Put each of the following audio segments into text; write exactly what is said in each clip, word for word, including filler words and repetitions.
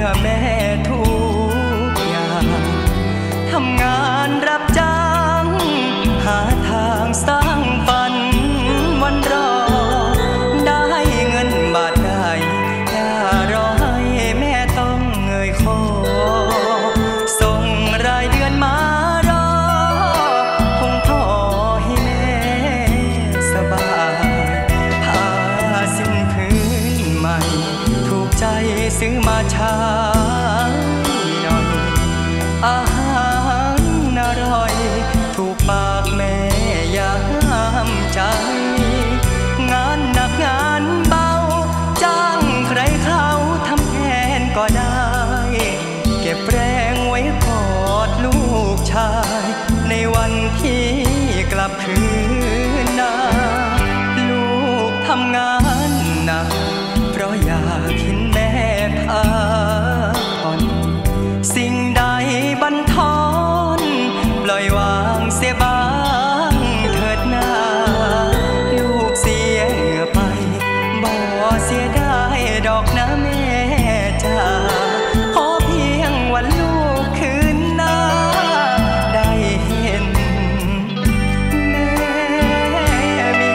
แม่ทุกอย่างทำงานรับจ้างหาทางสร้างฝันวันรอได้เงินบาทใดอย่ารอให้แม่ต้องเงยคอส่งรายเดือนมารอคงพอให้แม่สบายผ้าสิ้นพื้นใหม่ถูกใจซื้อมาใช้หน่อยอาหารอร่อยถูกปากแม่ยามใจงานหนักงานเบาจ้างใครเขาทำแทนก็ได้เก็บแรงไว้กอดลูกชายในวันที่กลับคืนนาลูกทำงานหนักเพราะอยากเห็นแม่พักผ่อนสิ่งใดบันทอนปล่อยวางเสียบ้างเถิดนาลูกเสียเหงื่อไปบ่เสียได้ดอกนะแม่จ๋าขอเพียงวันลูกคืนหน้าได้เห็นแม่มี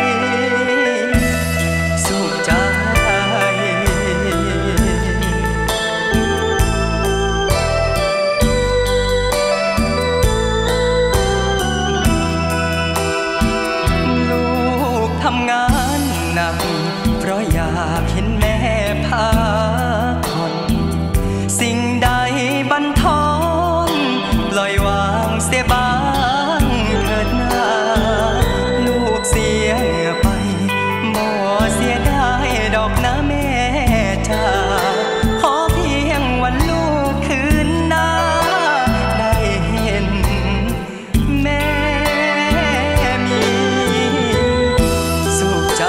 สุขใจทำงานหนักเพราะอยากเห็นแม่พักผ่อนสิ่งใดบันทอนปล่อยวางเสียบ้างเถิดนาลูกเสียเหงื่อไปบ่เสียได้ดอกนะแม่จ๋าขอเพียงวันลูกคืนหน้าได้เห็นแม่มีสุขใจ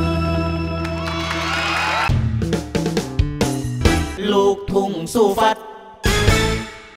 ลูกทุ่งสู้ฟัด